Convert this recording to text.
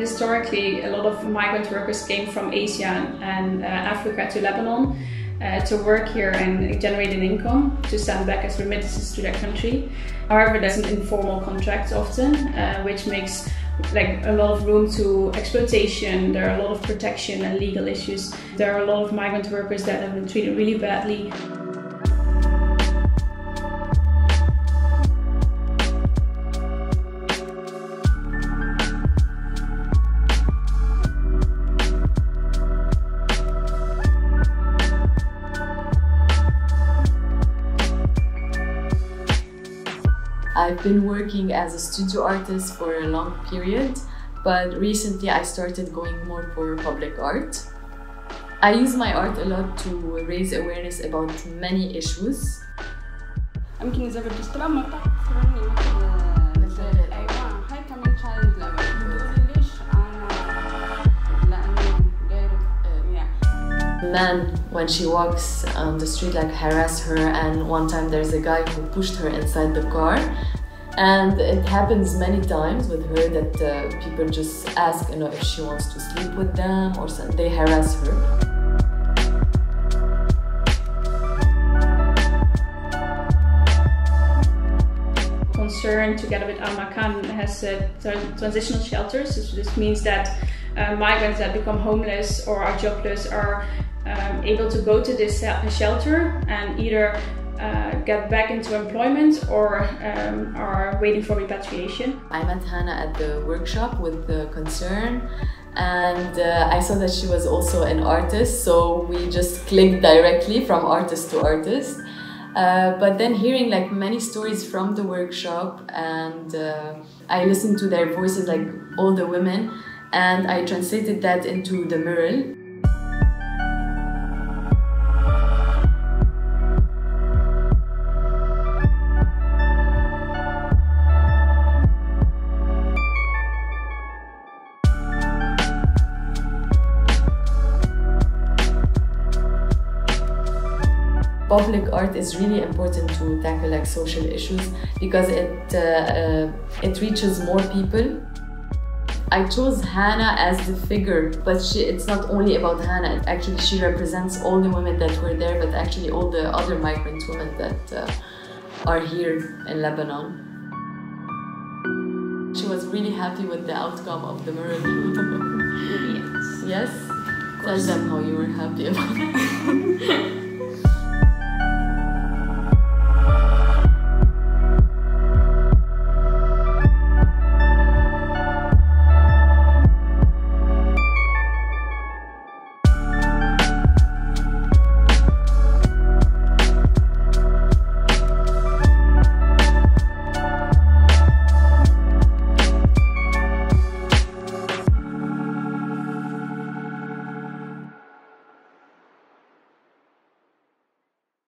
Historically, a lot of migrant workers came from Asia and Africa to Lebanon to work here and generate an income to send back as remittances to their country. However, there's an informal contract often, which makes a lot of room to exploitation. There are a lot of protection and legal issues. There are a lot of migrant workers that have been treated really badly. I've been working as a studio artist for a long period, but recently I started going more for public art. I use my art a lot to raise awareness about many issues. Man, when she walks on the street, harass her, and one time there's a guy who pushed her inside the car, and it happens many times with her that people just ask, if she wants to sleep with them or something. They harass her. Concern, together with Makan, has transitional shelters. This means that migrants that become homeless or are jobless are able to go to this shelter and either get back into employment or are waiting for repatriation. I met Hanna at the workshop with the concern, and I saw that she was also an artist, so we just clicked directly from artist to artist. But then hearing many stories from the workshop, and I listened to their voices, all the women, and I translated that into the mural. Public art is really important to tackle social issues because it reaches more people. I chose Hanna as the figure, but it's not only about Hanna. Actually, she represents all the women that were there, but actually all the other migrant women that are here in Lebanon. She was really happy with the outcome of the mural. Yes. Yes? Tell them how you were happy about it.